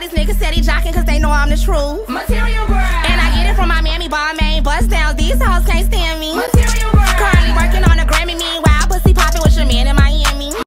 these niggas steady jocking cause they know I'm the truth. Material